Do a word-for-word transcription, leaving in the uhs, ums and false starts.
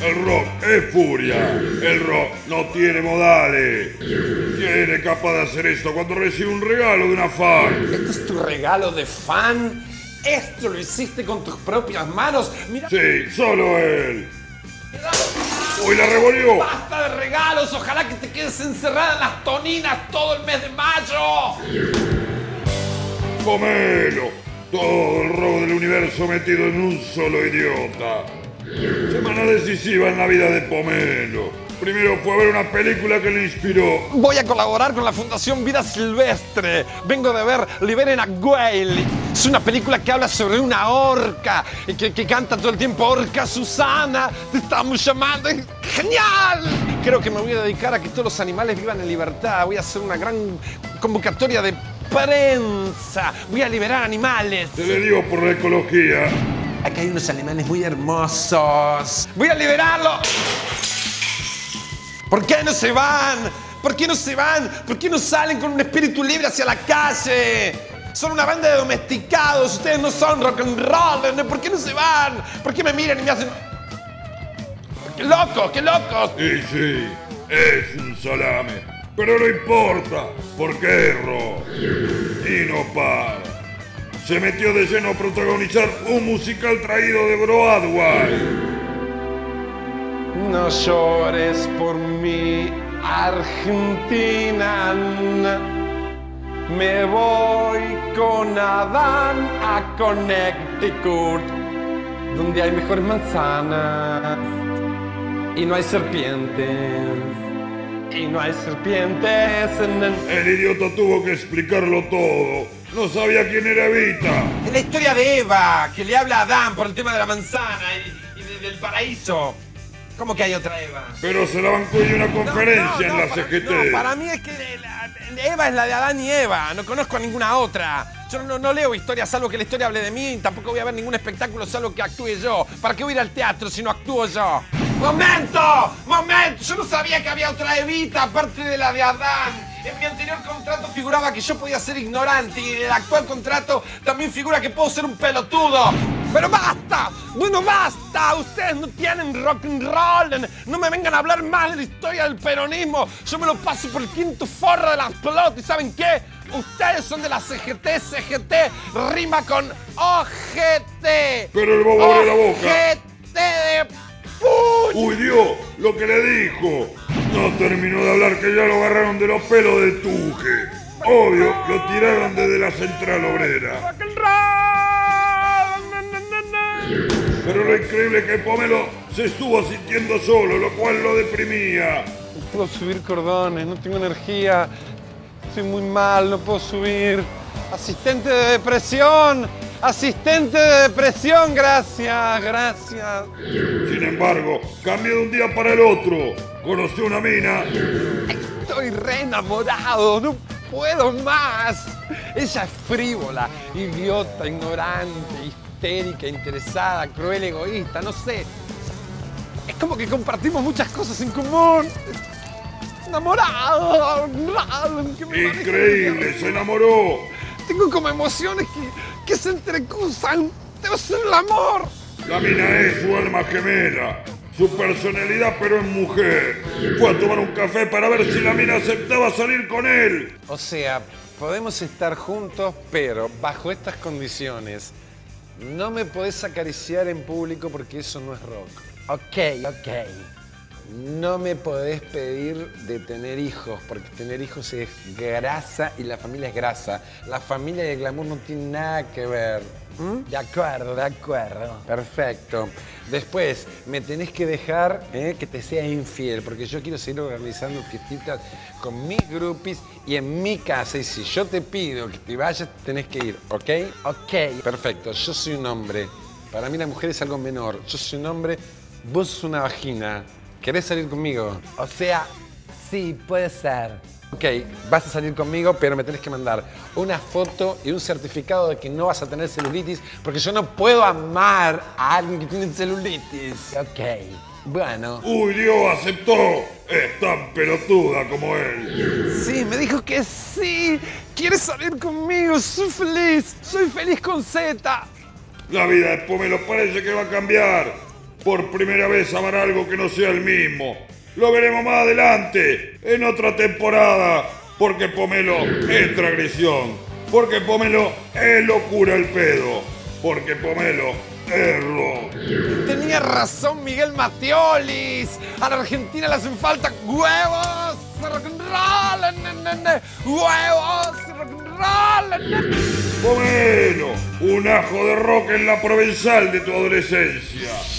El rock es furia. El rock no tiene modales. ¿Quién es capaz de hacer esto cuando recibe un regalo de una fan? ¿Este es tu regalo de fan? ¿Esto lo hiciste con tus propias manos? Mira. Sí, solo él. ¡Uy, la revolvió! ¡Basta de regalos! ¡Ojalá que te quedes encerrada en las toninas todo el mes de mayo! ¡Pomelo! Todo el rock del universo metido en un solo idiota. Semana decisiva en la vida de Pomelo. Primero fue a ver una película que le inspiró. Voy a colaborar con la Fundación Vida Silvestre. Vengo de ver Liberen a Whale. Es una película que habla sobre una orca y que, que canta todo el tiempo: Orca Susana, te estamos llamando. ¡Es genial! Creo que me voy a dedicar a que todos los animales vivan en libertad. Voy a hacer una gran convocatoria de prensa. Voy a liberar animales. Te le digo por la ecología. Acá hay unos alemanes muy hermosos. ¡Voy a liberarlo! ¿Por qué no se van? ¿Por qué no se van? ¿Por qué no salen con un espíritu libre hacia la calle? Son una banda de domesticados. Ustedes no son rock and roll. ¿Por qué no se van? ¿Por qué me miran y me hacen... ¡Qué locos! ¡Qué locos! Y sí, es un salame. Pero no importa, porque es rock. Y no para. Se metió de lleno a protagonizar un musical traído de Broadway. No llores por mí, Argentina. Me voy con Adán a Connecticut, donde hay mejores manzanas y no hay serpientes. Y no hay serpientes en el... El idiota tuvo que explicarlo todo. No sabía quién era Evita. Es la historia de Eva, que le habla a Adán por el tema de la manzana y, y de, del paraíso. ¿Cómo que hay otra Eva? Pero se la bancó en una conferencia no, no, en la para, C G T. No, para mí es que la, Eva es la de Adán y Eva. No conozco a ninguna otra. Yo no, no leo historias salvo que la historia hable de mí. Y tampoco voy a ver ningún espectáculo salvo que actúe yo. ¿Para qué voy a ir al teatro si no actúo yo? ¡Momento! ¡Momento! Yo no sabía que había otra Evita aparte de la de Adán. En mi anterior contrato figuraba que yo podía ser ignorante y en el actual contrato también figura que puedo ser un pelotudo. ¡Pero basta! ¡Bueno, basta! Ustedes no tienen rock and roll. No me vengan a hablar más de la historia del peronismo. Yo me lo paso por el quinto forro de las pelotas. ¿Y saben qué? Ustedes son de la C G T. C G T rima con O G T. Pero el bobo abrió la boca. O G T de puño. ¡Uy, Dios! Lo que le dijo. No terminó de hablar que ya lo agarraron de los pelos de Tuje. Obvio, lo tiraron desde la central obrera. Rock and roll. Pero lo increíble es que Pomelo se estuvo sintiendo solo, lo cual lo deprimía. No puedo subir cordones, no tengo energía. Estoy muy mal, no puedo subir. Asistente de depresión. Asistente de depresión, gracias, gracias. Sin embargo, cambió de un día para el otro. Conoció una mina. Estoy re enamorado, no puedo más. Ella es frívola, idiota, ignorante, histérica, interesada, cruel, egoísta, no sé. Es como que compartimos muchas cosas en común. Enamorado. Increíble, se enamoró. Tengo como emociones que, que se entrecruzan. Debe ser el amor. La mina es su alma gemela. Su personalidad, pero es mujer. Fue a tomar un café para ver si la mina aceptaba salir con él. O sea, podemos estar juntos, pero bajo estas condiciones. No me podés acariciar en público porque eso no es rock. Ok, ok. No me podés pedir de tener hijos, porque tener hijos es grasa y la familia es grasa. La familia y el glamour no tienen nada que ver. ¿Mm? De acuerdo, de acuerdo. Perfecto. Después, me tenés que dejar eh, que te sea infiel, porque yo quiero seguir organizando fiestitas con mis groupies y en mi casa. Y si yo te pido que te vayas, tenés que ir, ¿ok? Ok. Perfecto. Yo soy un hombre. Para mí la mujer es algo menor. Yo soy un hombre, vos sos una vagina. ¿Querés salir conmigo? O sea, sí, puede ser. Ok, vas a salir conmigo, pero me tenés que mandar una foto y un certificado de que no vas a tener celulitis, porque yo no puedo amar a alguien que tiene celulitis. Ok, bueno. Uy, Dios, aceptó. Es tan pelotuda como él. Sí, me dijo que sí. Quiere salir conmigo, soy feliz. Soy feliz con Z. La vida de Pomelo parece que va a cambiar. por primera vez amar algo que no sea el mismo. Lo veremos más adelante, en otra temporada, porque Pomelo es transgresión, porque Pomelo es locura el pedo, porque Pomelo es rock. Tenía razón Miguel Matteolis. A la Argentina le hacen falta huevos, rock and roll, nene, huevos, rock and roll, nene. Pomelo, un ajo de rock en la provenzal de tu adolescencia.